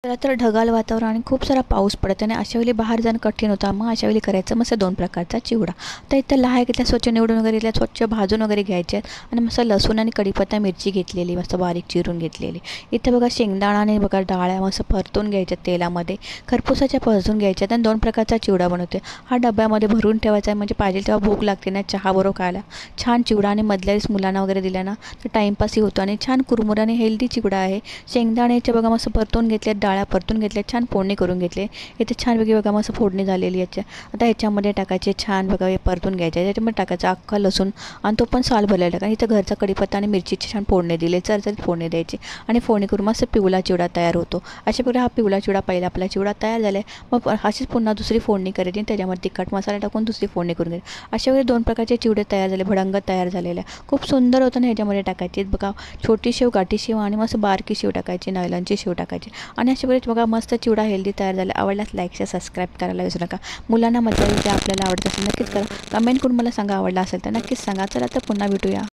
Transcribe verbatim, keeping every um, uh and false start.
चला तर ढगाळ वातावरण आणि खूप सारा पाऊस पडत आहे आणि अशा वेळी बाहेर जाणं कठीण होतं. मग अशा वेळी करायचं मस्त दोन प्रकारचा चिवडा. तर इथं लहाय घेतल्या, स्वच्छ निवडून वगैरे घेतल्या, स्वच्छ भाजून वगैरे घ्यायचे आणि मस्त लसूण आणि कढीपत्ता मिरची घेतलेली मस्त बारीक चिरून घेतलेली. इथं बघा शेंगदाणा आणि बघा डाळ्या मस्त परतून घ्यायच्या तेलामध्ये, खरपूसाच्या परतून घ्यायच्या आणि दोन प्रकारचा चिवडा बनवते. हा डब्यामध्ये भरून ठेवायचा आहे म्हणजे पाहिजे तेव्हा भूक लागते ना चहाबरोबर खायला छान चिवडा. आणि मधल्या वेळेस मुलांना वगैरे दिला ना तर टाईमपासही होतो आणि छान कुरमुरा आणि हेल्दी चिवडा आहे. शेंगदाण्याचे बघा मस्त परतून घेतले, डाळ्या परतून घेतल्या, छान फोडणी करून घेतले. इथे छानपैकी बघा मस्त फोडणी झालेली याच्या. आता ह्याच्यामध्ये टाकायचे छान बघा हे परतून घ्यायचे, त्याच्यामध्ये टाकायचा अख्खा लसूण आणि तो पण साल भरलेला टाका. इथं घरचा कढीपत्ता आणि मिरचीची छान फोडणी दिली, चरचरीत फोडणी द्यायची आणि फोडणी करून मस्त पिवळा चिवडा तयार होतो. अशा प्रकारे हा पिवळा चिवडा पहिला आपला चिवडा तयार झाला आहे. मग अशीच पुन्हा दुसरी फोडणी करायची आणि त्याच्यामध्ये तिखट मसाला टाकून दुसरी फोडणी करून द्यायची. अशा वेळी दोन प्रकारचे चिवडे तयार झाले, भडंग तयार झालेले आहे. खूप सुंदर होतं ना. ह्याच्यामध्ये टाकायची बघा छोटी शेव, गाठी शेव आणि मस्त बारकी शेव टाकायची, नायलॉनची शेव टाकायची. आणि अशा वेळेस बघा मस्त चिवडा हेल्दी तयार झाला. आवडल्यास लाईक शेअर सबस्क्राईब करायला विसरू नका. मुलांना मजा येईल, ते आपल्याला आवडत असेल नक्कीच करा. कमेंट करून मला सांगा आवडला असेल तर नक्कीच सांगा. चला तर पुन्हा भेटूया.